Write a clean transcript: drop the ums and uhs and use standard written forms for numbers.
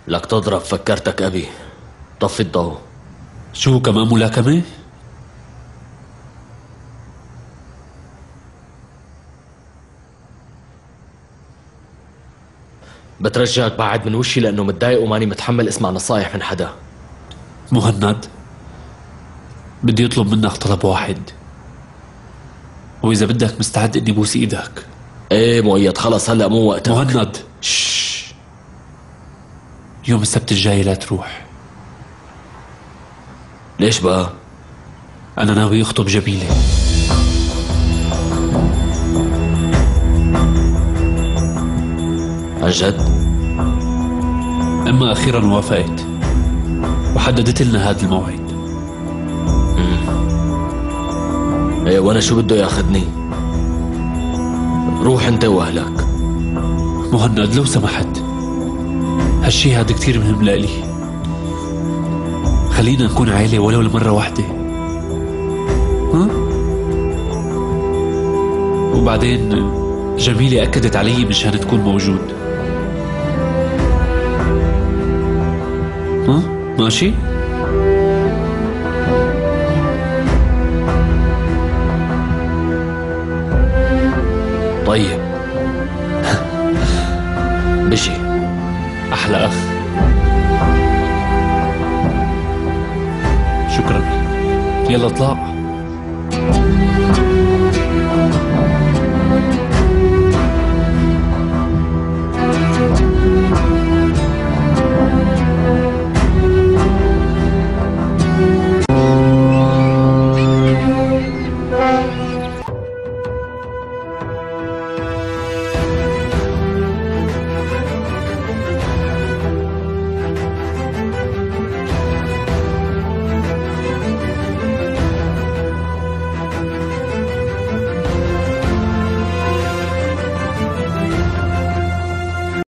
لك تضرب فكرتك أبي. طفي الضوء. شو كمان ملاكمة؟ بترجاك بعد من وشي لأنه متضايق وماني متحمل اسمع نصايح من حدا. مهند، بدي أطلب منك طلب واحد، وإذا بدك مستعد إني بوس إيدك. ايه مؤيد، خلص هلأ مو وقتك. مهند، شش. يوم السبت الجاي لا تروح. ليش بقى؟ أنا ناوي أخطب جميلة. عن جد؟ أما أخيرا وافقت وحددت لنا هذا الموعد. ايه وانا شو بده ياخذني؟ روح انت واهلك. مهند لو سمحت، هالشي هذا كتير مهم لإلي. خلينا نكون عائلة ولو لمرة واحدة. ها؟ وبعدين جميلة أكدت علي مشان تكون موجود. ها؟ ماشي؟ طيب. بشي. أحلى أخ. شكرا. يلا اطلع.